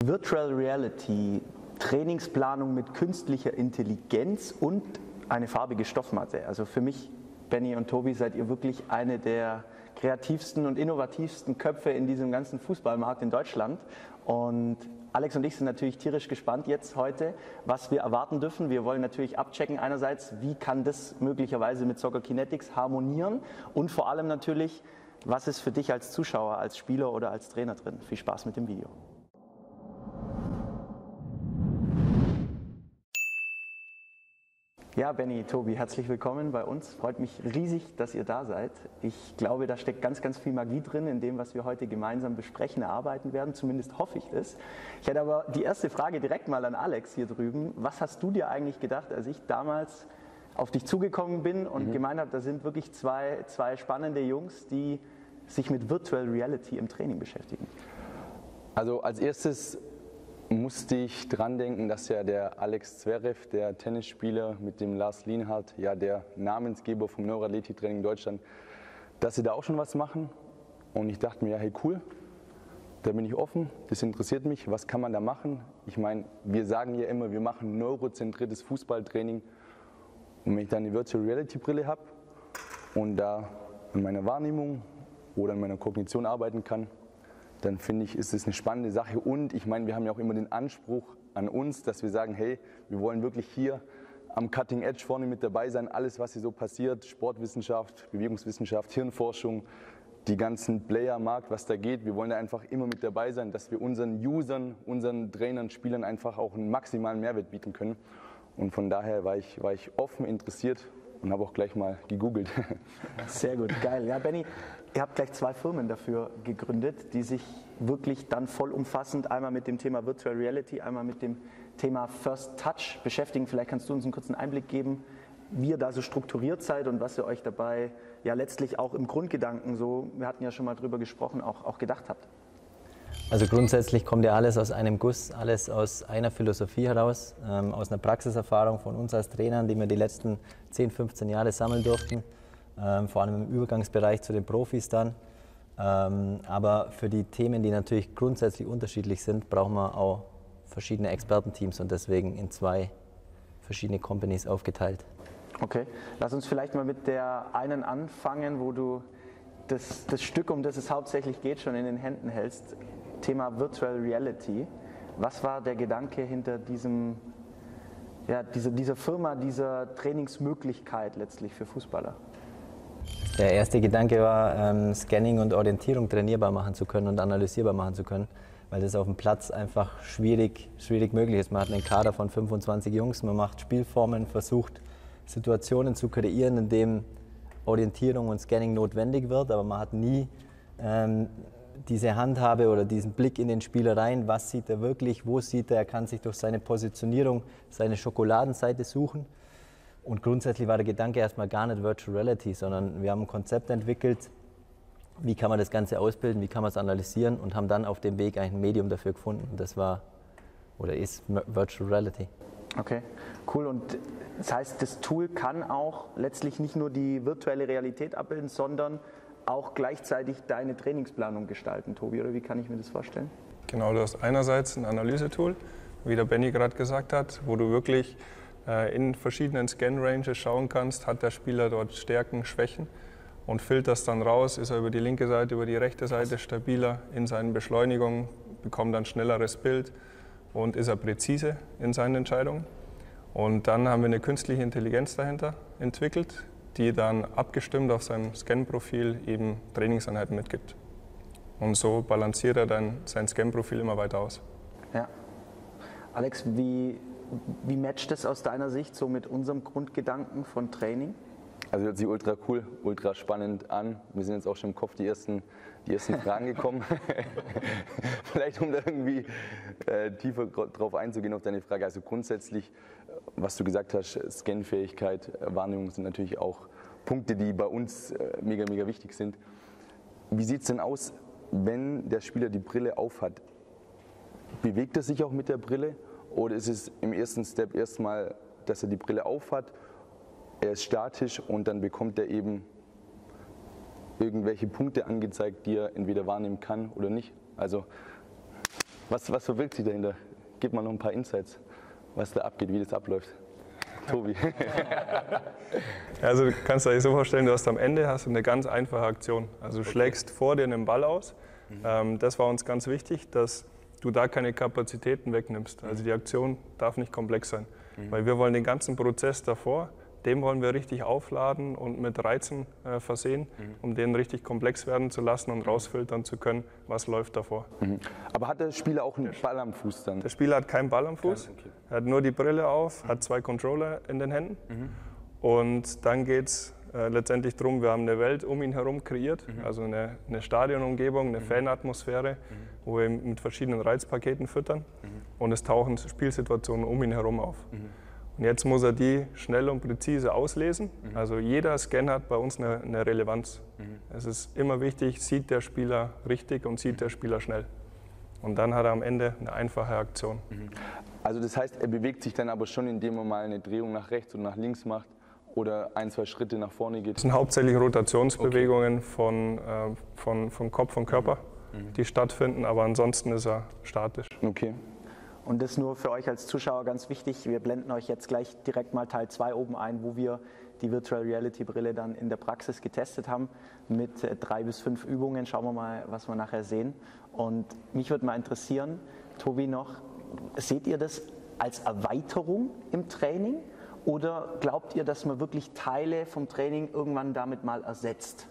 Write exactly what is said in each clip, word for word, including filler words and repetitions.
Virtual Reality, Trainingsplanung mit künstlicher Intelligenz und eine farbige Stoffmatte. Also für mich, Benny und Tobi, seid ihr wirklich eine der kreativsten und innovativsten Köpfe in diesem ganzen Fußballmarkt in Deutschland. Und Alex und ich sind natürlich tierisch gespannt jetzt heute, was wir erwarten dürfen. Wir wollen natürlich abchecken einerseits, wie kann das möglicherweise mit Soccer Kinetics harmonieren und vor allem natürlich, was ist für dich als Zuschauer, als Spieler oder als Trainer drin. Viel Spaß mit dem Video. Ja, Benny, Tobi, herzlich willkommen bei uns. Freut mich riesig, dass ihr da seid. Ich glaube, da steckt ganz, ganz viel Magie drin in dem, was wir heute gemeinsam besprechen, erarbeiten werden. Zumindest hoffe ich das. Ich hätte aber die erste Frage direkt mal an Alex hier drüben. Was hast du dir eigentlich gedacht, als ich damals auf dich zugekommen bin und mhm. gemeint habe, da sind wirklich zwei, zwei spannende Jungs, die sich mit Virtual Reality im Training beschäftigen? Also als erstes musste ich dran denken, dass ja der Alex Zverev, der Tennisspieler mit dem Lars Lienhardt, ja der Namensgeber vom Neuroathletiktraining in Deutschland, dass sie da auch schon was machen. Und ich dachte mir, ja, hey cool, da bin ich offen, das interessiert mich, was kann man da machen? Ich meine, wir sagen ja immer, wir machen neurozentriertes Fußballtraining. Und wenn ich dann eine Virtual Reality Brille habe und da an meiner Wahrnehmung oder an meiner Kognition arbeiten kann, dann finde ich, ist es eine spannende Sache. Und ich meine, wir haben ja auch immer den Anspruch an uns, dass wir sagen, hey, wir wollen wirklich hier am Cutting Edge vorne mit dabei sein. Alles, was hier so passiert, Sportwissenschaft, Bewegungswissenschaft, Hirnforschung, die ganzen Player, Markt, was da geht. Wir wollen da einfach immer mit dabei sein, dass wir unseren Usern, unseren Trainern, Spielern einfach auch einen maximalen Mehrwert bieten können. Und von daher war ich, war ich offen interessiert und habe auch gleich mal gegoogelt. Sehr gut, geil. Ja, Benny, ihr habt gleich zwei Firmen dafür gegründet, die sich wirklich dann vollumfassend einmal mit dem Thema Virtual Reality, einmal mit dem Thema First Touch beschäftigen. Vielleicht kannst du uns einen kurzen Einblick geben, wie ihr da so strukturiert seid und was ihr euch dabei ja letztlich auch im Grundgedanken so, wir hatten ja schon mal drüber gesprochen, auch, auch gedacht habt. Also grundsätzlich kommt ja alles aus einem Guss, alles aus einer Philosophie heraus, ähm, aus einer Praxiserfahrung von uns als Trainern, die wir die letzten zehn, fünfzehn Jahre sammeln durften, ähm, vor allem im Übergangsbereich zu den Profis dann. Ähm, aber für die Themen, die natürlich grundsätzlich unterschiedlich sind, brauchen wir auch verschiedene Expertenteams und deswegen in zwei verschiedene Companies aufgeteilt. Okay, lass uns vielleicht mal mit der einen anfangen, wo du das, das Stück, um das es hauptsächlich geht, schon in den Händen hältst. Thema Virtual Reality. Was war der Gedanke hinter diesem, ja, diese, dieser Firma, dieser Trainingsmöglichkeit letztlich für Fußballer? Der erste Gedanke war, ähm, Scanning und Orientierung trainierbar machen zu können und analysierbar machen zu können, weil das auf dem Platz einfach schwierig, schwierig möglich ist. Man hat einen Kader von fünfundzwanzig Jungs, man macht Spielformen, versucht Situationen zu kreieren, in denen Orientierung und Scanning notwendig wird, aber man hat nie ähm, diese Handhabe oder diesen Blick in den Spieler rein, was sieht er wirklich, wo sieht er, er kann sich durch seine Positionierung seine Schokoladenseite suchen. Und grundsätzlich war der Gedanke erstmal gar nicht Virtual Reality, sondern wir haben ein Konzept entwickelt, wie kann man das Ganze ausbilden, wie kann man es analysieren und haben dann auf dem Weg eigentlich ein Medium dafür gefunden. Und das war oder ist Virtual Reality. Okay, cool. Und das heißt, das Tool kann auch letztlich nicht nur die virtuelle Realität abbilden, sondern auch gleichzeitig deine Trainingsplanung gestalten, Tobi, oder wie kann ich mir das vorstellen? Genau, du hast einerseits ein Analysetool, wie der Benny gerade gesagt hat, wo du wirklich äh, in verschiedenen Scan-Ranges schauen kannst, hat der Spieler dort Stärken, Schwächen und filterst dann raus, ist er über die linke Seite, über die rechte Seite stabiler in seinen Beschleunigungen, bekommt ein schnelleres Bild und ist er präzise in seinen Entscheidungen. Und dann haben wir eine künstliche Intelligenz dahinter entwickelt, die dann abgestimmt auf seinem Scan-Profil eben Trainingseinheiten mitgibt. Und so balanciert er dann sein Scan-Profil immer weiter aus. Ja. Alex, wie, wie matcht das aus deiner Sicht so mit unserem Grundgedanken von Training? Also hört sich ultra cool, ultra spannend an. Wir sind jetzt auch schon im Kopf die ersten, die ersten Fragen gekommen. Vielleicht um da irgendwie äh, tiefer drauf einzugehen auf deine Frage. Also grundsätzlich, was du gesagt hast, Scanfähigkeit, Wahrnehmung sind natürlich auch Punkte, die bei uns äh, mega, mega wichtig sind. Wie sieht es denn aus, wenn der Spieler die Brille aufhat? Bewegt er sich auch mit der Brille oder ist es im ersten Step erstmal, dass er die Brille aufhat? Er ist statisch und dann bekommt er eben irgendwelche Punkte angezeigt, die er entweder wahrnehmen kann oder nicht. Also Was, was verbirgt sich dahinter? Gib mal noch ein paar Insights, was da abgeht, wie das abläuft. Tobi. Also du kannst dir das so vorstellen, du hast am Ende hast du eine ganz einfache Aktion. Also du okay. schlägst vor dir einen Ball aus. Mhm. Ähm, das war uns ganz wichtig, dass du da keine Kapazitäten wegnimmst. Also die Aktion darf nicht komplex sein. Mhm. Weil wir wollen den ganzen Prozess davor, den wollen wir richtig aufladen und mit Reizen äh, versehen, mhm. um den richtig komplex werden zu lassen und rausfiltern zu können, was läuft davor. Mhm. Aber hat der Spieler auch einen Ball am Fuß dann? Der Spieler hat keinen Ball am Fuß, Kein, okay. er hat nur die Brille auf, mhm. hat zwei Controller in den Händen mhm. und dann geht es äh, letztendlich darum, wir haben eine Welt um ihn herum kreiert, mhm. also eine, eine Stadionumgebung, eine mhm. Fanatmosphäre, mhm. wo wir mit verschiedenen Reizpaketen füttern mhm. und es tauchen Spielsituationen um ihn herum auf. Mhm. Und jetzt muss er die schnell und präzise auslesen. Mhm. Also jeder Scan hat bei uns eine, eine Relevanz. Mhm. Es ist immer wichtig, sieht der Spieler richtig und sieht der Spieler schnell. Und dann hat er am Ende eine einfache Aktion. Mhm. Also das heißt, er bewegt sich dann aber schon, indem er mal eine Drehung nach rechts und nach links macht oder ein, zwei Schritte nach vorne geht? Das sind hauptsächlich Rotationsbewegungen okay. von, äh, von, von Kopf und Körper, mhm. die stattfinden, aber ansonsten ist er statisch. Okay. Und das nur für euch als Zuschauer ganz wichtig, wir blenden euch jetzt gleich direkt mal Teil zwei oben ein, wo wir die Virtual Reality Brille dann in der Praxis getestet haben mit drei bis fünf Übungen. Schauen wir mal, was wir nachher sehen. Und mich würde mal interessieren, Tobi noch, seht ihr das als Erweiterung im Training oder glaubt ihr, dass man wirklich Teile vom Training irgendwann damit mal ersetzt?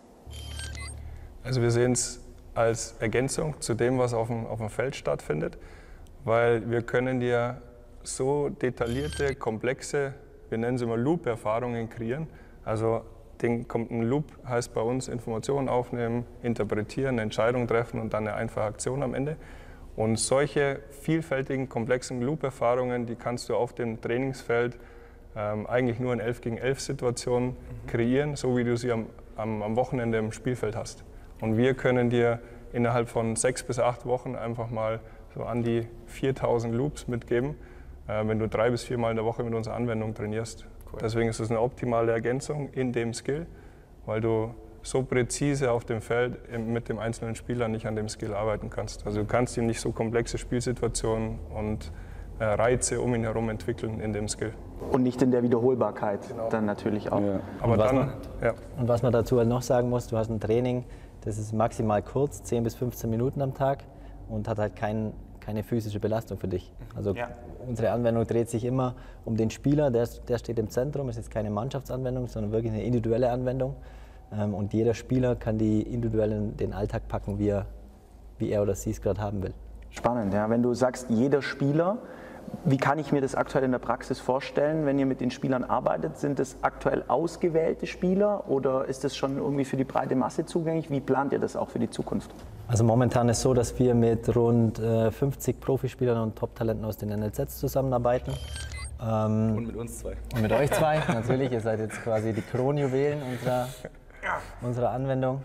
Also wir sehen es als Ergänzung zu dem, was auf dem, auf dem Feld stattfindet. Weil wir können dir so detaillierte, komplexe, wir nennen sie mal Loop-Erfahrungen kreieren. Also den, ein Loop heißt bei uns Informationen aufnehmen, interpretieren, Entscheidungen treffen und dann eine einfache Aktion am Ende. Und solche vielfältigen, komplexen Loop-Erfahrungen, die kannst du auf dem Trainingsfeld ähm, eigentlich nur in elf gegen elf Situationen mhm. kreieren, so wie du sie am, am, am Wochenende im Spielfeld hast. Und wir können dir innerhalb von sechs bis acht Wochen einfach mal so an die viertausend Loops mitgeben, äh, wenn du drei bis viermal in der Woche mit unserer Anwendung trainierst. Cool. Deswegen ist es eine optimale Ergänzung in dem Skill, weil du so präzise auf dem Feld mit dem einzelnen Spieler nicht an dem Skill arbeiten kannst. Also du kannst ihm nicht so komplexe Spielsituationen und äh, Reize um ihn herum entwickeln in dem Skill. Und nicht in der Wiederholbarkeit genau. dann natürlich auch. Ja. Aber und, was dann, man, ja. und was man dazu halt noch sagen muss, du hast ein Training, das ist maximal kurz, zehn bis fünfzehn Minuten am Tag und hat halt keinen keine physische Belastung für dich. Also ja. unsere Anwendung dreht sich immer um den Spieler, der, der steht im Zentrum. Es ist keine Mannschaftsanwendung, sondern wirklich eine individuelle Anwendung. Und jeder Spieler kann die individuell in den Alltag packen, wie er, wie er oder sie es gerade haben will. Spannend, ja. Wenn du sagst, jeder Spieler, wie kann ich mir das aktuell in der Praxis vorstellen, wenn ihr mit den Spielern arbeitet? Sind es aktuell ausgewählte Spieler oder ist das schon irgendwie für die breite Masse zugänglich? Wie plant ihr das auch für die Zukunft? Also momentan ist es so, dass wir mit rund äh, fünfzig Profispielern und Top-Talenten aus den N L Zs zusammenarbeiten. Ähm, und mit uns zwei. Und mit euch zwei, natürlich. Ihr seid jetzt quasi die Kronjuwelen unserer, unserer Anwendung.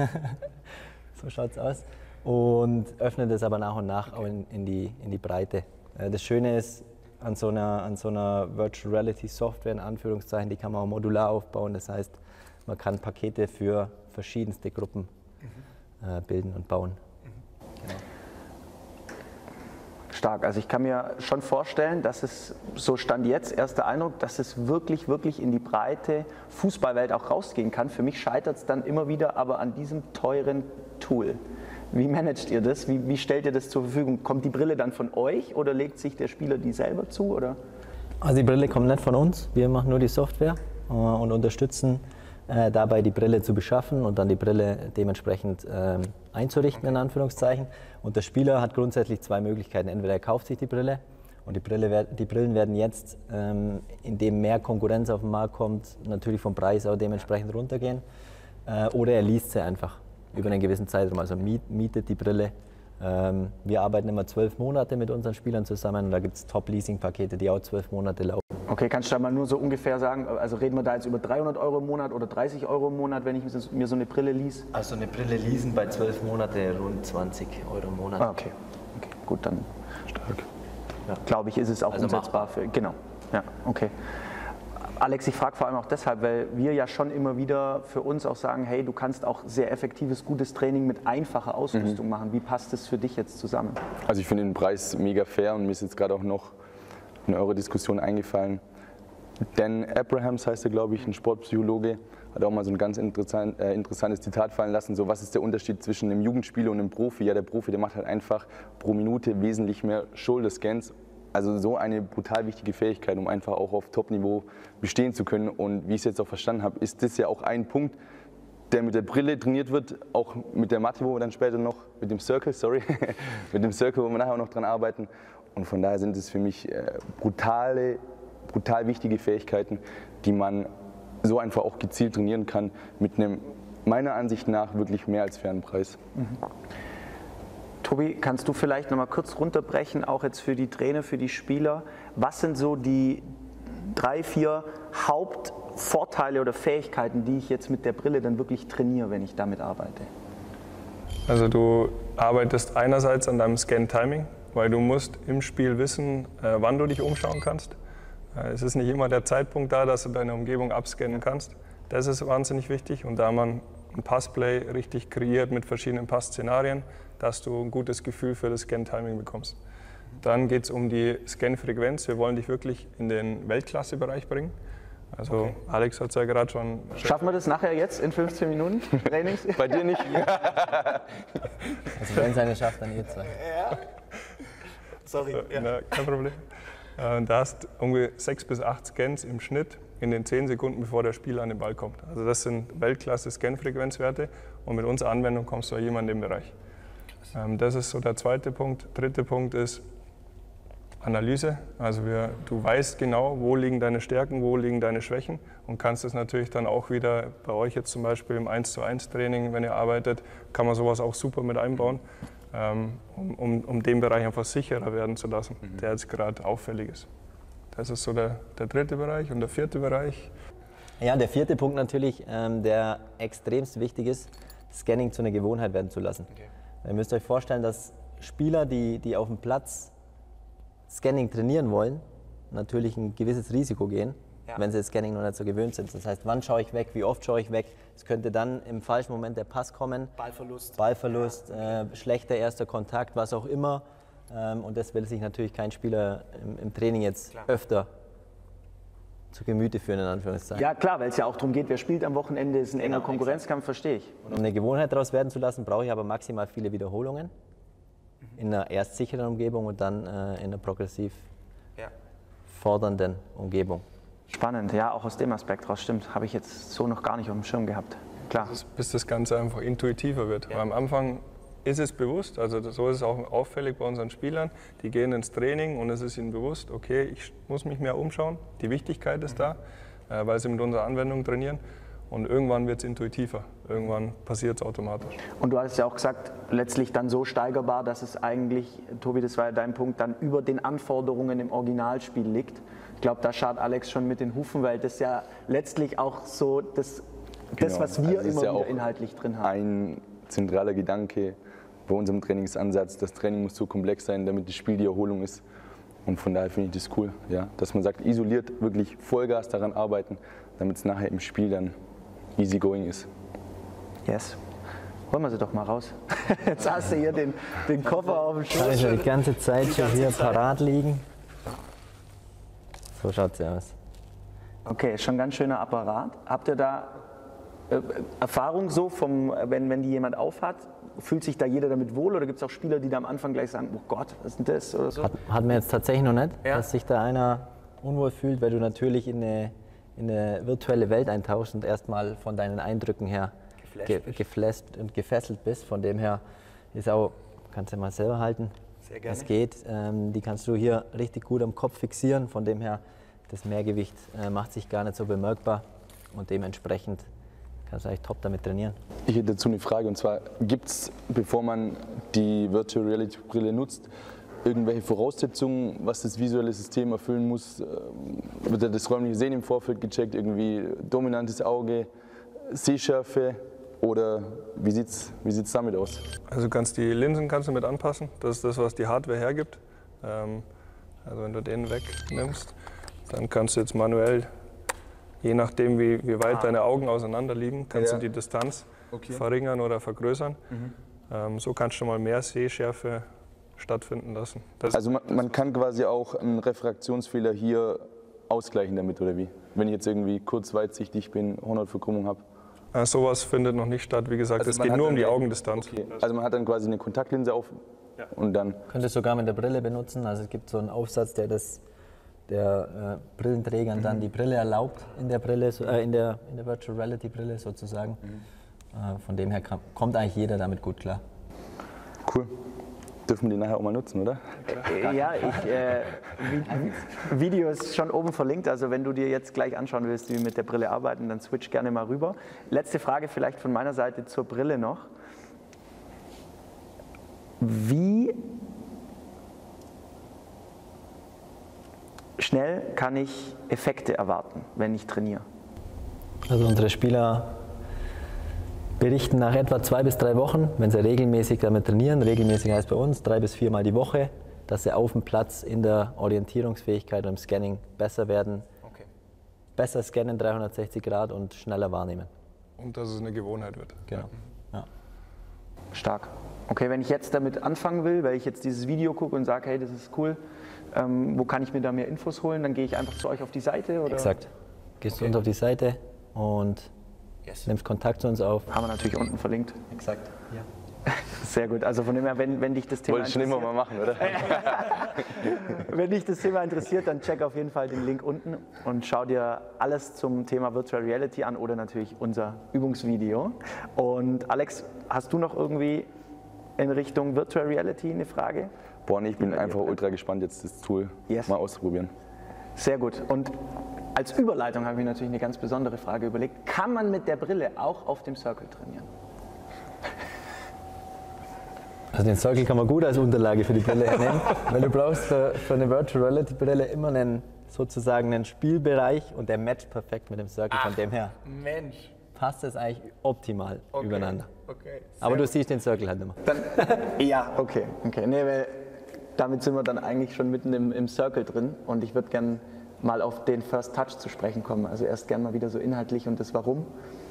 So schaut es aus. Und öffnet es aber nach und nach auch in, in, die, in die Breite. Äh, das Schöne ist, an so, einer, an so einer Virtual Reality Software, in Anführungszeichen, die kann man auch modular aufbauen. Das heißt, man kann Pakete für verschiedenste Gruppen mhm. äh, bilden und bauen. Mhm. Genau. Stark. Also ich kann mir schon vorstellen, dass es, so stand jetzt, erster Eindruck, dass es wirklich, wirklich in die breite Fußballwelt auch rausgehen kann. Für mich scheitert es dann immer wieder aber an diesem teuren Tool. Wie managt ihr das? Wie, wie stellt ihr das zur Verfügung? Kommt die Brille dann von euch oder legt sich der Spieler die selber zu? Oder? Also die Brille kommt nicht von uns. Wir machen nur die Software äh, und unterstützen äh, dabei, die Brille zu beschaffen und dann die Brille dementsprechend äh, einzurichten, in Anführungszeichen. Und der Spieler hat grundsätzlich zwei Möglichkeiten. Entweder er kauft sich die Brille und die, Brille, die Brillen werden jetzt, ähm, indem mehr Konkurrenz auf den Markt kommt, natürlich vom Preis auch dementsprechend runtergehen. Äh, oder er liest sie einfach über einen gewissen Zeitraum, also mietet die Brille. Ähm, wir arbeiten immer zwölf Monate mit unseren Spielern zusammen und da gibt es Top-Leasing-Pakete, die auch zwölf Monate laufen. Okay, kannst du da mal nur so ungefähr sagen, also reden wir da jetzt über dreihundert Euro im Monat oder dreißig Euro im Monat, wenn ich mir so eine Brille lease? Also eine Brille leasen bei zwölf Monate rund zwanzig Euro im Monat. Ah, okay. Okay, gut, dann stark. Ja. Glaube ich, ist es auch also umsetzbar für, genau. Ja, okay. Alex, ich frage vor allem auch deshalb, weil wir ja schon immer wieder für uns auch sagen, hey, du kannst auch sehr effektives, gutes Training mit einfacher Ausrüstung mhm. machen. Wie passt das für dich jetzt zusammen? Also ich finde den Preis mega fair und mir ist jetzt gerade auch noch in eure Diskussion eingefallen. Dan Abrahams heißt er, glaube ich, ein Sportpsychologe, hat auch mal so ein ganz interessant, äh, interessantes Zitat fallen lassen, so was ist der Unterschied zwischen einem Jugendspieler und einem Profi? Ja, der Profi, der macht halt einfach pro Minute wesentlich mehr Shoulder-Scans, also so eine brutal wichtige Fähigkeit, um einfach auch auf Top-Niveau bestehen zu können. Und wie ich es jetzt auch verstanden habe, ist das ja auch ein Punkt, der mit der Brille trainiert wird, auch mit der Matte, wo wir dann später noch, mit dem Circle, sorry, mit dem Circle, wo wir nachher auch noch dran arbeiten. Und von daher sind es für mich äh, brutale, brutal wichtige Fähigkeiten, die man so einfach auch gezielt trainieren kann, mit einem, meiner Ansicht nach, wirklich mehr als fairen Preis. Mhm. Tobi, kannst du vielleicht noch mal kurz runterbrechen, auch jetzt für die Trainer, für die Spieler, was sind so die drei, vier Hauptvorteile oder Fähigkeiten, die ich jetzt mit der Brille dann wirklich trainiere, wenn ich damit arbeite? Also du arbeitest einerseits an deinem Scan-Timing, weil du musst im Spiel wissen, äh, wann du dich umschauen kannst. Äh, es ist nicht immer der Zeitpunkt da, dass du deine Umgebung abscannen kannst. Das ist wahnsinnig wichtig und da man ein Passplay richtig kreiert mit verschiedenen Passszenarien, dass du ein gutes Gefühl für das Scan-Timing bekommst. Dann geht es um die Scan-Frequenz. Wir wollen dich wirklich in den Weltklasse-Bereich bringen. Also okay. Alex hat es ja gerade schon... Schaffen wir das nachher jetzt in fünfzehn Minuten Trainings? Bei dir nicht. Also wenn es eine schafft, dann ihr zwei. Ja. Sorry. Ja. Na, kein Problem. Und da hast ungefähr sechs bis acht Scans im Schnitt in den zehn Sekunden, bevor der Spieler an den Ball kommt. Also das sind Weltklasse-Scan-Frequenzwerte und mit unserer Anwendung kommst du auch jemand in den Bereich. Ähm, das ist so der zweite Punkt. Dritter Punkt ist Analyse. Also wir, du weißt genau, wo liegen deine Stärken, wo liegen deine Schwächen und kannst es natürlich dann auch wieder bei euch jetzt zum Beispiel im eins zu eins Training, wenn ihr arbeitet, kann man sowas auch super mit einbauen, ähm, um, um, um den Bereich einfach sicherer werden zu lassen, mhm. der jetzt gerade auffällig ist. Das ist so der, der dritte Bereich und der vierte Bereich. Ja, der vierte Punkt natürlich, ähm, der extremst wichtig ist, Scanning zu einer Gewohnheit werden zu lassen. Okay. Ihr müsst euch vorstellen, dass Spieler, die, die auf dem Platz Scanning trainieren wollen, natürlich ein gewisses Risiko gehen, ja. wenn sie das Scanning noch nicht so gewöhnt sind. Das heißt, wann schaue ich weg, wie oft schaue ich weg? Es könnte dann im falschen Moment der Pass kommen. Ballverlust. Ballverlust, ja. äh, schlechter erster Kontakt, was auch immer. Ähm, und das will sich natürlich kein Spieler im, im Training jetzt klar. öfter zu Gemüte führen, in Anführungszeichen. Ja klar, weil es ja auch darum geht, wer spielt am Wochenende, ist ein enger genau, Konkurrenzkampf, verstehe ich. Und um eine Gewohnheit daraus werden zu lassen, brauche ich aber maximal viele Wiederholungen mhm. in einer erst sicheren Umgebung und dann äh, in einer progressiv ja. fordernden Umgebung. Spannend, ja, auch aus dem Aspekt raus, stimmt, habe ich jetzt so noch gar nicht auf dem Schirm gehabt. Klar. Das ist, bis das Ganze einfach intuitiver wird. Ja. Weil am Anfang ist es bewusst, also so ist es auch auffällig bei unseren Spielern, die gehen ins Training und es ist ihnen bewusst, okay, ich muss mich mehr umschauen, die Wichtigkeit ist da, äh, weil sie mit unserer Anwendung trainieren und irgendwann wird es intuitiver, irgendwann passiert es automatisch. Und du hast ja auch gesagt, letztlich dann so steigerbar, dass es eigentlich, Tobi, das war ja dein Punkt, dann über den Anforderungen im Originalspiel liegt. Ich glaube, da schaut Alex schon mit den Hufen, weil das ja letztlich auch so das, genau. das was wir also immer ja wieder inhaltlich drin haben. Ein zentraler Gedanke bei unserem Trainingsansatz, das Training muss so komplex sein, damit das Spiel die Erholung ist. Und von daher finde ich das cool, ja, dass man sagt, isoliert wirklich Vollgas daran arbeiten, damit es nachher im Spiel dann easy going ist. Yes. Holen wir sie doch mal raus. Jetzt hast du hier den, den Koffer auf dem Schoß. Also die ganze Zeit schon hier Zeit. parat liegen. So schaut es aus. Okay, schon ein ganz schöner Apparat. Habt ihr da äh, Erfahrung so, vom, wenn, wenn die jemand aufhat? Fühlt sich da jeder damit wohl oder gibt es auch Spieler, die da am Anfang gleich sagen, oh Gott, was ist denn das? Oder so? Hat, hat man jetzt tatsächlich noch nicht, ja. dass sich da einer unwohl fühlt, weil du natürlich in eine, in eine virtuelle Welt eintauchst und erstmal von deinen Eindrücken her geflasht, ge, geflasht und gefesselt bist. Von dem her ist auch, kannst du mal selber halten, sehr gerne. Es geht. Ähm, die kannst du hier richtig gut am Kopf fixieren. Von dem her, das Mehrgewicht äh, macht sich gar nicht so bemerkbar und dementsprechend kannst du eigentlich top damit trainieren. Ich hätte dazu eine Frage und zwar, gibt es, bevor man die Virtual Reality Brille nutzt, irgendwelche Voraussetzungen, was das visuelle System erfüllen muss? Wird ja das räumliche Sehen im Vorfeld gecheckt, irgendwie dominantes Auge, Sehschärfe oder wie sieht es wie sieht's damit aus? Also du kannst die Linsen kannst du mit anpassen, das ist das, was die Hardware hergibt. Also wenn du den wegnimmst, dann kannst du jetzt manuell Je nachdem, wie, wie weit ah. deine Augen auseinander liegen, kannst ja. du die Distanz okay. verringern oder vergrößern. Mhm. Ähm, so kannst du mal mehr Sehschärfe stattfinden lassen. Das also man, man kann quasi auch einen Refraktionsfehler hier ausgleichen damit, oder wie? Wenn ich jetzt irgendwie kurzweitsichtig bin, Hornhautverkrümmung habe. Äh, sowas findet noch nicht statt. Wie gesagt, es also geht nur um die Augendistanz. Okay. Also man hat dann quasi eine Kontaktlinse auf ja. und dann... Könnt ihr es sogar mit der Brille benutzen. Also es gibt so einen Aufsatz, der das der äh, Brillenträgern mhm. dann die Brille erlaubt, in der Brille, äh, in der, in der Virtual Reality Brille sozusagen. Mhm. Äh, von dem her kann, kommt eigentlich jeder damit gut klar. Cool. Dürfen wir die nachher auch mal nutzen, oder? Ja, ich, äh, Video ist schon oben verlinkt, also wenn du dir jetzt gleich anschauen willst, wie wir mit der Brille arbeiten, dann switch gerne mal rüber. Letzte Frage vielleicht von meiner Seite zur Brille noch. Wie schnell kann ich Effekte erwarten, wenn ich trainiere? Also unsere Spieler berichten nach etwa zwei bis drei Wochen, wenn sie regelmäßig damit trainieren, regelmäßig heißt bei uns drei bis viermal die Woche, dass sie auf dem Platz in der Orientierungsfähigkeit und im Scanning besser werden, okay. besser scannen dreihundertsechzig Grad und schneller wahrnehmen. Und dass es eine Gewohnheit wird. Genau. Ja. Stark. Okay, wenn ich jetzt damit anfangen will, weil ich jetzt dieses Video gucke und sage, hey, das ist cool, ähm, wo kann ich mir da mehr Infos holen? Dann gehe ich einfach zu euch auf die Seite? Oder? Exakt. Gehst okay. zu uns auf die Seite und yes. nimmst Kontakt zu uns auf. Haben wir natürlich unten verlinkt. Exakt. Ja. Sehr gut. Also von dem her, wenn, wenn dich das Thema Wollte ich schon immer mal machen, oder? Wenn dich das Thema interessiert, dann check auf jeden Fall den Link unten und schau dir alles zum Thema Virtual Reality an oder natürlich unser Übungsvideo. Und Alex, hast du noch irgendwie in Richtung Virtual Reality eine Frage? Boah, nee, ich bin einfach ultra gespannt, jetzt das Tool yes. mal auszuprobieren. Sehr gut. Und als Überleitung habe ich natürlich eine ganz besondere Frage überlegt. Kann man mit der Brille auch auf dem Circle trainieren? Also den Circle kann man gut als Unterlage für die Brille nehmen, weil du brauchst für, für eine Virtual Reality Brille immer einen, sozusagen einen Spielbereich und der matcht perfekt mit dem Circle. Ach, von dem her Mensch. passt es eigentlich optimal okay. übereinander. Okay. Aber du siehst den Circle halt immer. Dann, ja, okay. okay. Nee, weil damit sind wir dann eigentlich schon mitten im, im Circle drin und ich würde gerne mal auf den First Touch zu sprechen kommen. Also erst gerne mal wieder so inhaltlich und das Warum.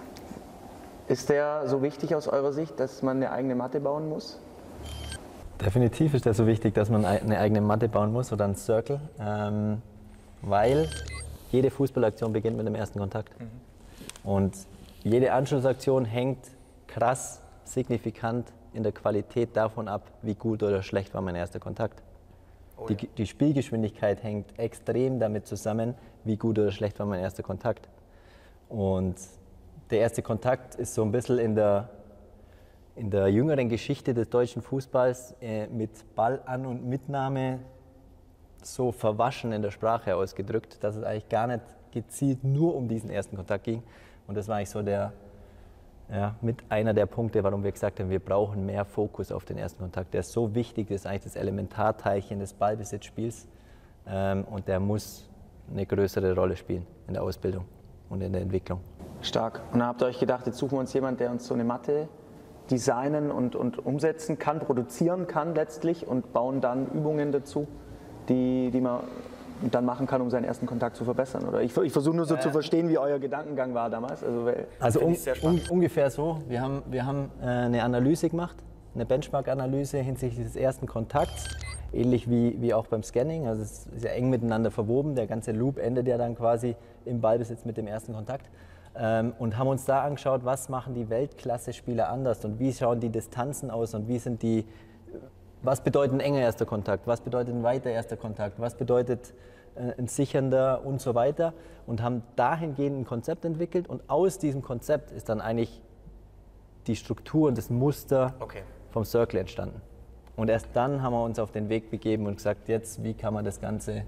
Ist der so wichtig aus eurer Sicht, dass man eine eigene Matte bauen muss? Definitiv ist das so wichtig, dass man eine eigene Matte bauen muss oder einen Circle, ähm, weil jede Fußballaktion beginnt mit dem ersten Kontakt. Mhm. Und jede Anschlussaktion hängt krass, signifikant in der Qualität davon ab, wie gut oder schlecht war mein erster Kontakt. Oh ja. die, die Spielgeschwindigkeit hängt extrem damit zusammen, wie gut oder schlecht war mein erster Kontakt. Und der erste Kontakt ist so ein bisschen in der in der jüngeren Geschichte des deutschen Fußballs äh, mit Ballan- und Mitnahme so verwaschen in der Sprache ausgedrückt, dass es eigentlich gar nicht gezielt nur um diesen ersten Kontakt ging. Und das war eigentlich so der, ja, mit einer der Punkte, warum wir gesagt haben, wir brauchen mehr Fokus auf den ersten Kontakt. Der ist so wichtig, das ist eigentlich das Elementarteilchen des Ballbesitzspiels ähm, und der muss eine größere Rolle spielen in der Ausbildung und in der Entwicklung. Stark. Und dann habt ihr euch gedacht, jetzt suchen wir uns jemanden, der uns so eine Matte designen und, und umsetzen kann, produzieren kann letztlich und bauen dann Übungen dazu, die, die man dann machen kann, um seinen ersten Kontakt zu verbessern. Oder ich, ich versuche nur so äh, zu verstehen, wie euer Gedankengang war damals. Also, weil, also um, um, ungefähr so. Wir haben, wir haben äh, eine Analyse gemacht, eine Benchmark-Analyse hinsichtlich des ersten Kontakts, ähnlich wie, wie auch beim Scanning. Also es ist ja eng miteinander verwoben. Der ganze Loop endet ja dann quasi im Ballbesitz mit dem ersten Kontakt. Ähm, und haben uns da angeschaut, was machen die Weltklasse-Spieler anders und wie schauen die Distanzen aus und wie sind die, was bedeutet ein enger erster Kontakt, was bedeutet ein weiter erster Kontakt, was bedeutet äh, ein sichernder und so weiter und haben dahingehend ein Konzept entwickelt und aus diesem Konzept ist dann eigentlich die Struktur und das Muster okay. vom Circle entstanden. Und erst dann haben wir uns auf den Weg begeben und gesagt, jetzt, wie kann man das Ganze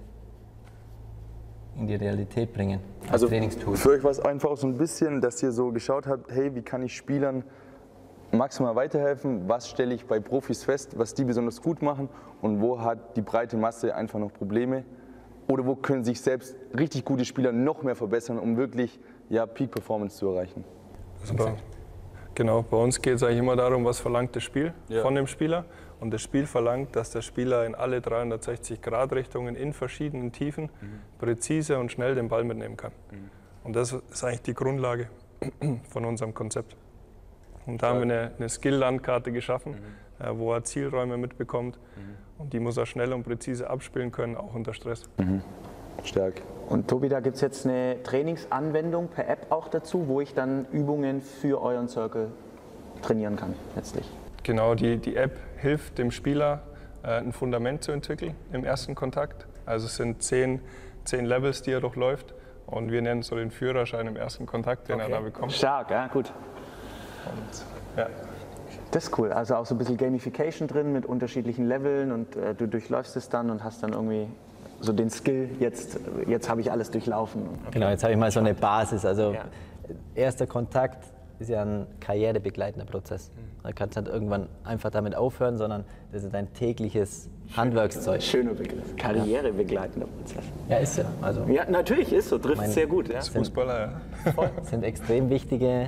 in die Realität bringen, als also Trainingstool. Für euch war es einfach so ein bisschen, dass ihr so geschaut habt, hey, wie kann ich Spielern maximal weiterhelfen, was stelle ich bei Profis fest, was die besonders gut machen und wo hat die breite Masse einfach noch Probleme oder wo können sich selbst richtig gute Spieler noch mehr verbessern, um wirklich ja, Peak-Performance zu erreichen. Super. Genau, bei uns geht es eigentlich immer darum, was verlangt das Spiel ja. von dem Spieler. Und das Spiel verlangt, dass der Spieler in alle dreihundertsechzig Grad Richtungen in verschiedenen Tiefen mhm. präzise und schnell den Ball mitnehmen kann. Mhm. Und das ist eigentlich die Grundlage von unserem Konzept. Und da haben wir eine, eine Skill-Landkarte geschaffen, mhm. äh, wo er Zielräume mitbekommt. Mhm. Und die muss er schnell und präzise abspielen können, auch unter Stress. Mhm. Stark. Und Tobi, da gibt es jetzt eine Trainingsanwendung per App auch dazu, wo ich dann Übungen für euren Circle trainieren kann, letztlich. Genau, die, die App hilft dem Spieler, äh, ein Fundament zu entwickeln im ersten Kontakt. Also es sind zehn, zehn Levels, die er durchläuft. Und wir nennen so den Führerschein im ersten Kontakt, den okay. er da bekommt. Stark, ja, gut. Und, ja. Das ist cool. Also auch so ein bisschen Gamification drin mit unterschiedlichen Leveln und äh, du durchläufst es dann und hast dann irgendwie so den Skill, jetzt, jetzt habe ich alles durchlaufen. Genau, jetzt habe ich mal so eine Basis. Also ja. erster Kontakt ist ja ein karrierebegleitender Prozess. Da kannst du nicht irgendwann einfach damit aufhören, sondern das ist dein tägliches Handwerkszeug. Schöner Begriff. Karrierebegleitender Prozess. Ja, ist ja. Also ja, natürlich ist so. Trifft es sehr gut. Ja. Als Fußballer, ja. Voll. Das sind extrem wichtige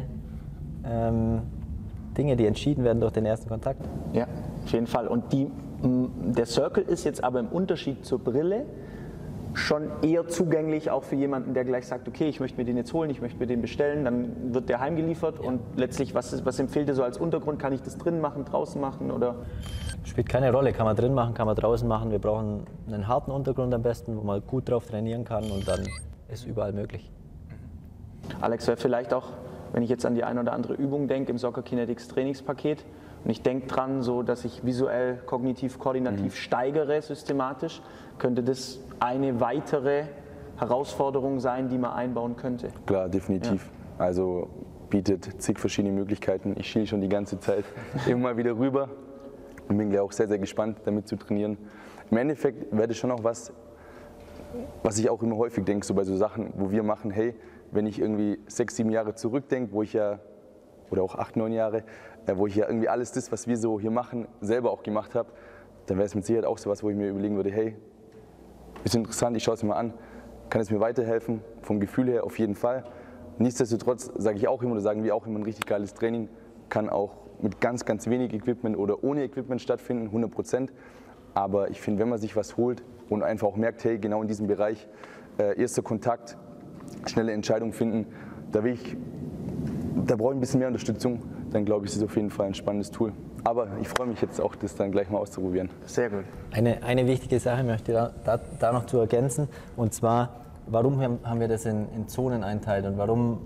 ähm, Dinge, die entschieden werden durch den ersten Kontakt. Ja, auf jeden Fall. Und die, der Circle ist jetzt aber im Unterschied zur Brille schon eher zugänglich auch für jemanden, der gleich sagt, okay, ich möchte mir den jetzt holen, ich möchte mir den bestellen, dann wird der heimgeliefert ja. und letztlich, was, ist, was empfiehlt ihr so als Untergrund? Kann ich das drin machen, draußen machen oder? Spielt keine Rolle, kann man drin machen, kann man draußen machen. Wir brauchen einen harten Untergrund am besten, wo man gut drauf trainieren kann und dann ist überall möglich. Alex, wäre vielleicht auch, wenn ich jetzt an die eine oder andere Übung denke, im Soccer Kinetics Trainingspaket und ich denke dran, so, dass ich visuell, kognitiv, koordinativ mhm. steigere systematisch, könnte das eine weitere Herausforderung sein, die man einbauen könnte? Klar, definitiv. Ja. Also bietet zig verschiedene Möglichkeiten. Ich schiele schon die ganze Zeit immer mal wieder rüber und bin auch sehr, sehr gespannt, damit zu trainieren. Im Endeffekt wäre das schon auch was, was ich auch immer häufig denke, so bei so Sachen, wo wir machen, hey, wenn ich irgendwie sechs, sieben Jahre zurückdenke, wo ich ja, oder auch acht, neun Jahre, wo ich ja irgendwie alles das, was wir so hier machen, selber auch gemacht habe, dann wäre es mit Sicherheit auch so was, wo ich mir überlegen würde, hey, ist interessant, ich schaue es mir an, kann es mir weiterhelfen, vom Gefühl her auf jeden Fall. Nichtsdestotrotz sage ich auch immer, oder sagen wir auch immer, ein richtig geiles Training kann auch mit ganz, ganz wenig Equipment oder ohne Equipment stattfinden, hundert Prozent. Aber ich finde, wenn man sich was holt und einfach auch merkt, hey, genau in diesem Bereich, äh, erster Kontakt, schnelle Entscheidung finden, da will ich, da brauche ich ein bisschen mehr Unterstützung, dann glaube ich, ist es auf jeden Fall ein spannendes Tool. Aber ich freue mich jetzt auch, das dann gleich mal auszuprobieren. Sehr gut. Eine, eine wichtige Sache möchte ich da, da, da noch zu ergänzen, und zwar, warum haben wir das in, in Zonen einteilt und warum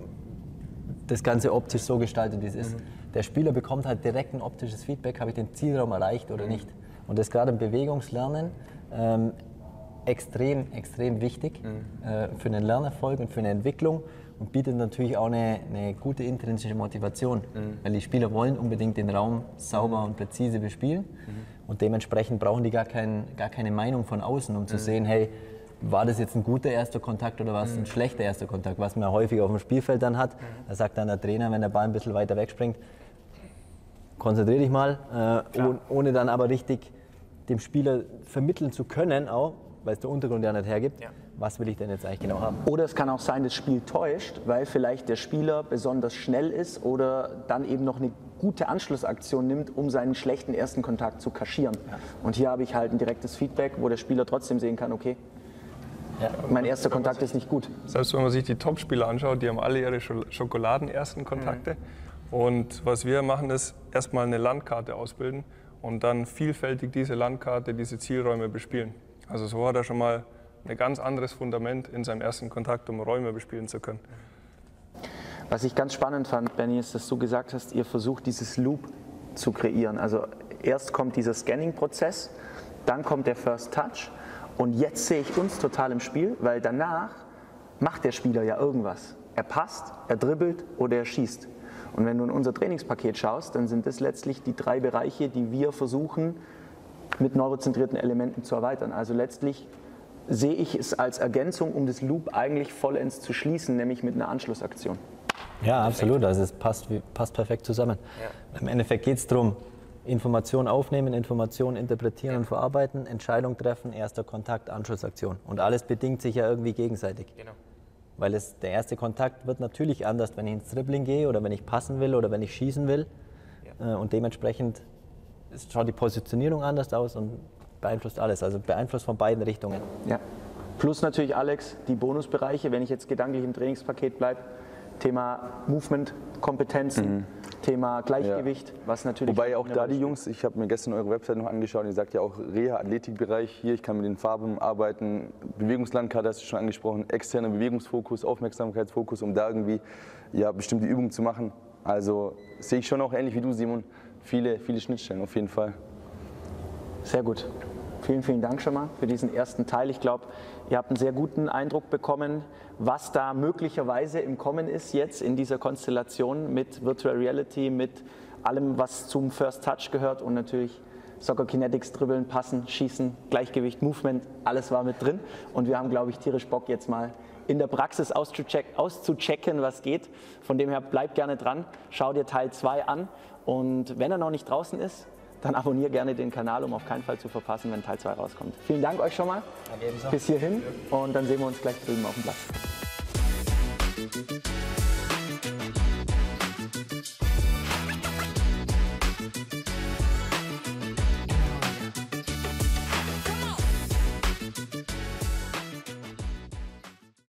das Ganze optisch so gestaltet, wie es ist. Mhm. Der Spieler bekommt halt direkt ein optisches Feedback, habe ich den Zielraum erreicht oder mhm. nicht. Und das ist gerade im Bewegungslernen ähm, extrem, extrem wichtig mhm. äh, für einen Lernerfolg und für eine Entwicklung und bietet natürlich auch eine, eine gute intrinsische Motivation, mhm. weil die Spieler wollen unbedingt den Raum sauber und präzise bespielen mhm. und dementsprechend brauchen die gar, kein, gar keine Meinung von außen, um mhm. zu sehen, hey, war das jetzt ein guter erster Kontakt oder war es mhm. ein schlechter erster Kontakt, was man häufig auf dem Spielfeld dann hat. Mhm. Da sagt dann der Trainer, wenn der Ball ein bisschen weiter wegspringt, konzentrier dich mal, äh, ohne, ohne dann aber richtig dem Spieler vermitteln zu können, auch, weil es der Untergrund ja nicht hergibt, ja. was will ich denn jetzt eigentlich genau haben. Oder es kann auch sein, das Spiel täuscht, weil vielleicht der Spieler besonders schnell ist oder dann eben noch eine gute Anschlussaktion nimmt, um seinen schlechten ersten Kontakt zu kaschieren. Ja. Und hier habe ich halt ein direktes Feedback, wo der Spieler trotzdem sehen kann, okay, ja. mein erster Kontakt ist nicht gut. Selbst wenn man sich die Top-Spieler anschaut, die haben alle ihre Schokoladen-ersten Kontakte. Mhm. Und was wir machen, ist erstmal eine Landkarte ausbilden und dann vielfältig diese Landkarte, diese Zielräume bespielen. Also so hat er schon mal ein ganz anderes Fundament in seinem ersten Kontakt, um Räume bespielen zu können. Was ich ganz spannend fand, Benny, ist, dass du gesagt hast, ihr versucht dieses Loop zu kreieren. Also erst kommt dieser Scanning-Prozess, dann kommt der First Touch und jetzt sehe ich uns total im Spiel, weil danach macht der Spieler ja irgendwas. Er passt, er dribbelt oder er schießt. Und wenn du in unser Trainingspaket schaust, dann sind das letztlich die drei Bereiche, die wir versuchen, mit neurozentrierten Elementen zu erweitern. Also letztlich sehe ich es als Ergänzung, um das Loop eigentlich vollends zu schließen, nämlich mit einer Anschlussaktion. Ja, absolut. Also es passt, passt perfekt zusammen. Ja. Im Endeffekt geht es darum, Informationen aufnehmen, Informationen interpretieren ja. und verarbeiten, Entscheidung treffen, erster Kontakt, Anschlussaktion. Und alles bedingt sich ja irgendwie gegenseitig. Genau. Weil es, der erste Kontakt wird natürlich anders, wenn ich ins Dribbling gehe oder wenn ich passen will oder wenn ich schießen will. Ja. Und dementsprechend schaut die Positionierung anders aus und beeinflusst alles, also beeinflusst von beiden Richtungen. Ja, Plus natürlich, Alex, die Bonusbereiche, wenn ich jetzt gedanklich im Trainingspaket bleibe. Thema Movement, Kompetenzen, mhm. Thema Gleichgewicht, ja. was natürlich... Wobei auch da die Jungs, ich habe mir gestern eure Website noch angeschaut, ihr sagt ja auch Reha, Athletikbereich, hier, ich kann mit den Farben arbeiten, Bewegungslandkarte hast du schon angesprochen, externer Bewegungsfokus, Aufmerksamkeitsfokus, um da irgendwie ja, bestimmte Übungen zu machen. Also sehe ich schon auch ähnlich wie du, Simon, viele, viele Schnittstellen auf jeden Fall. Sehr gut. Vielen, vielen Dank schon mal für diesen ersten Teil. Ich glaube, ihr habt einen sehr guten Eindruck bekommen, was da möglicherweise im Kommen ist jetzt in dieser Konstellation mit Virtual Reality, mit allem, was zum First Touch gehört und natürlich Soccer Kinetics, Dribbeln, Passen, Schießen, Gleichgewicht, Movement, alles war mit drin. Und wir haben, glaube ich, tierisch Bock jetzt mal in der Praxis auszucheck, auszuchecken, was geht. Von dem her, bleibt gerne dran, schau dir Teil zwei an und wenn er noch nicht draußen ist, dann abonniere gerne den Kanal, um auf keinen Fall zu verpassen, wenn Teil zwei rauskommt. Vielen Dank euch schon mal. Bis hierhin und dann sehen wir uns gleich drüben auf dem Platz.